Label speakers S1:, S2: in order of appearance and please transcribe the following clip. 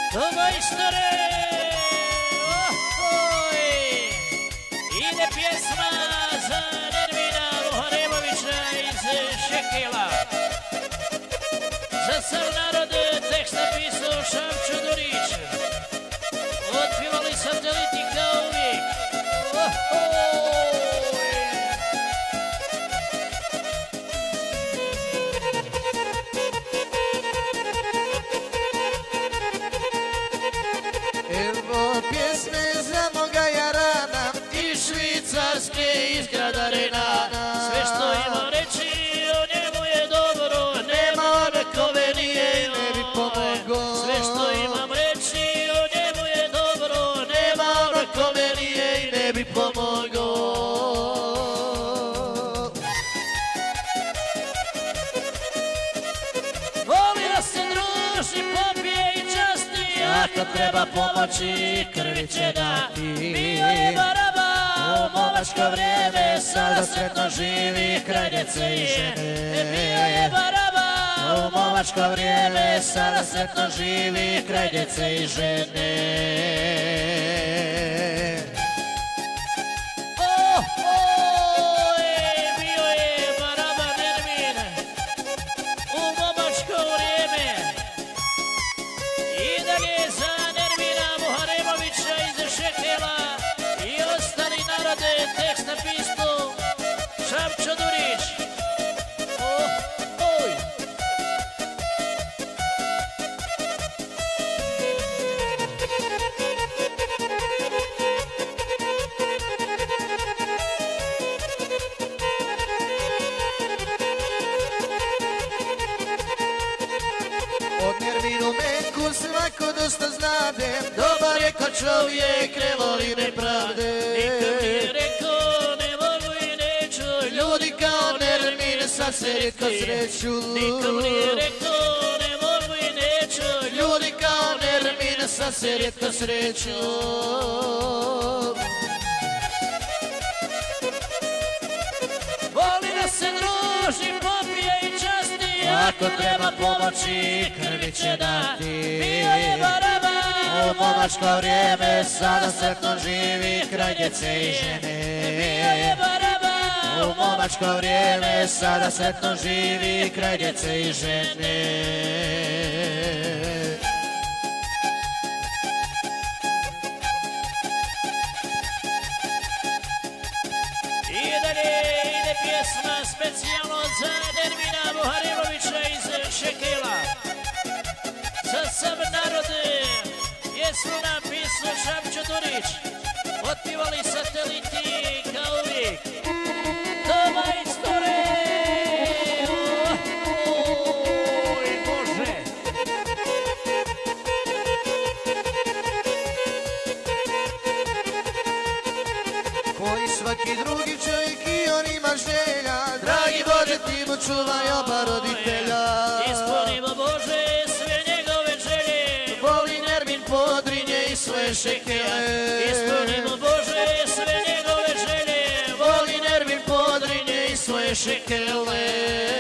S1: do majstore. Ide pjesma za Nermina Muharemovića iz Šekela. Za sav narod tekst napisao Šamčo Durić. Otpivali sateliti kao uvijek.
S2: Evo pjesme za moga Jarana iz Švicarske, iz grada Renana.
S1: Sve što imam reći o njemu je dobro, nema one kome nije
S2: ne bi pomogao.
S1: Sve što imam reći o njemu je dobro, nema one kome nije i ne bi pomogao. Voli da se druži, popije i časti, ako treba pomoći krvi će dati. Bio je baraba u momačko vrijeme, sada sretno živi kraj djece i žene. Bio je baraba u momačko vrijeme, sada sretno živi kraj djece i žene. Bio je baraba Nermin u momačko vrijeme. I dalje za Nermina Muharemovića iz Šekela i ostali narode tekst napisao Šamčo Durić.
S2: Od Nerminu Menku svako dosta znade, dobar je ko čovjek, ne voli nepravde.
S1: Nikad nije rekao ne mogu i neću,
S2: Ljudi kao Nermin sad se rijetko sreću.
S1: nikad nije rekao ne mogu i neću,
S2: Ljudi kao Nermin sad se rijetko sreću.
S1: voli da se druži, popije i časti, ako treba pomoći krvi će dati. Bio je baraba
S2: U momačko vrijeme sada sretno živi kraj djece i žene.
S1: Bio je baraba
S2: U momačko vrijeme sada sretno živi kraj djece i žene.
S1: I dalje ide pjesma specijalno za Nermina Muharemovića iz Šekela. Za sav narod pjesmu napisao Šamčo Durić. Otpivali sateliti kao uvijek. Do majstore! Oj, Bože!
S2: Koji svaki drugi čovjek i on ima želja, dragi Bože ti mu čuvaj oba roditelja.
S1: Ispunimo Bože sve njegove želje.
S2: Voli Nermin Podrinje i sve Šekele.
S1: Ispunimo Bože sve njegove želje.
S2: Voli Nermin Podrinje i svoje Šekele.